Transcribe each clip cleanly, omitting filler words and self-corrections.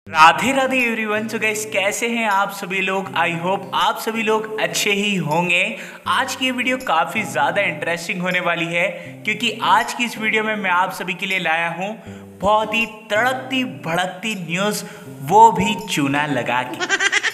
Radhe Radhe everyone. So guys, कैसे हैं आप सभी लोग? आई होप आप सभी लोग अच्छे ही होंगे। आज की ये वीडियो काफ़ी ज़्यादा इंटरेस्टिंग होने वाली है क्योंकि आज की इस वीडियो में मैं आप सभी के लिए लाया हूँ बहुत ही तड़कती भड़कती न्यूज़, वो भी चूना लगा के।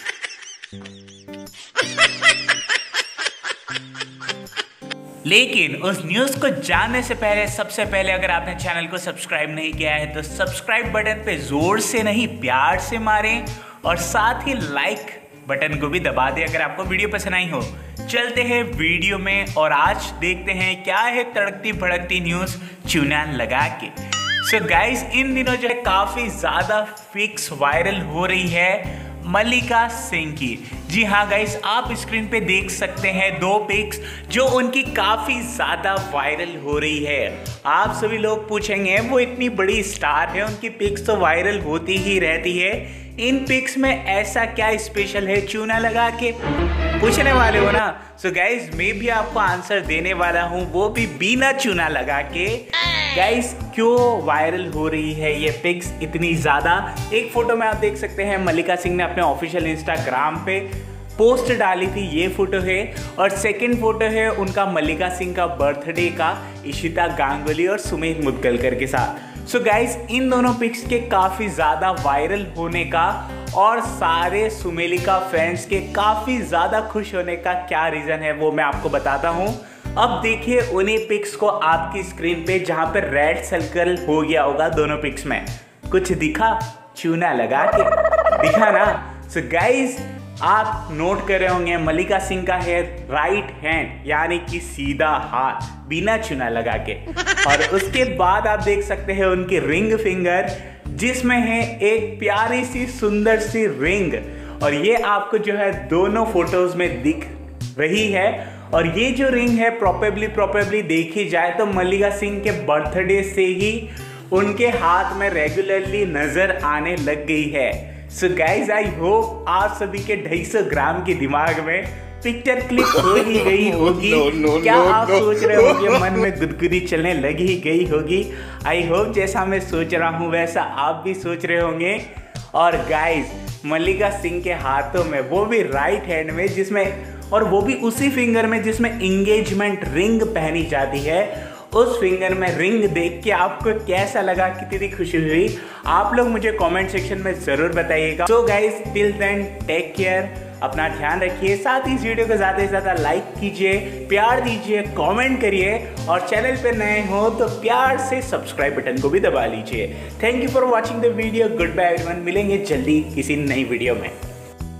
लेकिन उस न्यूज़ को जानने से पहले सबसे पहले अगर आपने चैनल को सब्सक्राइब नहीं किया है तो सब्सक्राइब बटन पे जोर से नहीं प्यार से मारें और साथ ही लाइक बटन को भी दबा दें अगर आपको वीडियो पसंद आई हो। चलते हैं वीडियो में और आज देखते हैं क्या है तड़कती भड़कती न्यूज़ चूना लगा के। सो गाइस, इन दिनों जो है काफ़ी ज़्यादा पिक्स वायरल हो रही है मल्लिका सिंह की। जी हाँ गाइस, आप स्क्रीन पे देख सकते हैं दो पिक्स जो उनकी काफ़ी ज़्यादा वायरल हो रही है। आप सभी लोग पूछेंगे वो इतनी बड़ी स्टार है, उनकी पिक्स तो वायरल होती ही रहती है, इन पिक्स में ऐसा क्या स्पेशल है चूना लगा के पूछने वाले हो ना। सो गाइस, मैं भी आपको आंसर देने वाला हूँ, वो भी बिना चूना लगा के। गाइस, क्यों वायरल हो रही है ये पिक्स इतनी ज़्यादा? एक फोटो में आप देख सकते हैं मल्लिका सिंह ने अपने ऑफिशियल इंस्टाग्राम पे पोस्ट डाली थी, ये फोटो है। और सेकंड फोटो है उनका मल्लिका सिंह का बर्थडे का इशिता गांगुली और सुमित मुदगलकर के साथ। सो गाइस, इन दोनों पिक्स के काफ़ी ज़्यादा वायरल होने का और सारे सुमेलिका फैंस के काफ़ी ज़्यादा खुश होने का क्या रीज़न है वो मैं आपको बताता हूँ। अब देखिए उन्हीं पिक्स को आपकी स्क्रीन पे, जहाँ पे रेड सर्कल हो गया होगा दोनों पिक्स में, कुछ दिखा चूना लगा के? दिखा ना? सो गाइस, आप नोट कर रहे होंगे मल्लिका सिंह का है राइट हैंड, यानी कि सीधा हाथ बिना चूना लगा के। और उसके बाद आप देख सकते हैं उनकी रिंग फिंगर, जिसमें है एक प्यारी सी सुंदर सी रिंग, और ये आपको जो है दोनों फोटोज में दिख रही है। और ये जो रिंग है प्रॉपेबली देखी जाए तो मल्लिका सिंह के बर्थडे से ही उनके हाथ में रेगुलरली नजर आने लग गई है। सो गाइज, आई होप आप सभी के 250 ग्राम के दिमाग में पिक्चर क्लिक हो ही गई होगी। क्या आप सोच रहे होंगे, मन में गुदगुदी चलने लगी गई होगी? आई होप जैसा मैं सोच रहा हूँ वैसा आप भी सोच रहे होंगे। और गाइज, मल्लिका सिंह के हाथों में, वो भी राइट हैंड में, जिसमें, और वो भी उसी फिंगर में जिसमें एंगेजमेंट रिंग पहनी जाती है, उस फिंगर में रिंग देख के आपको कैसा लगा, कितनी खुशी हुई? आप लोग मुझे कमेंट सेक्शन में ज़रूर बताइएगा। So guys, till then take care, अपना ध्यान रखिए। साथ ही इस वीडियो को ज़्यादा से ज़्यादा लाइक कीजिए, प्यार दीजिए, कमेंट करिए, और चैनल पे नए हो तो प्यार से सब्सक्राइब बटन को भी दबा लीजिए। Thank you for watching the video. Good bye everyone, मिलेंगे जल्दी किसी नई वीडियो में।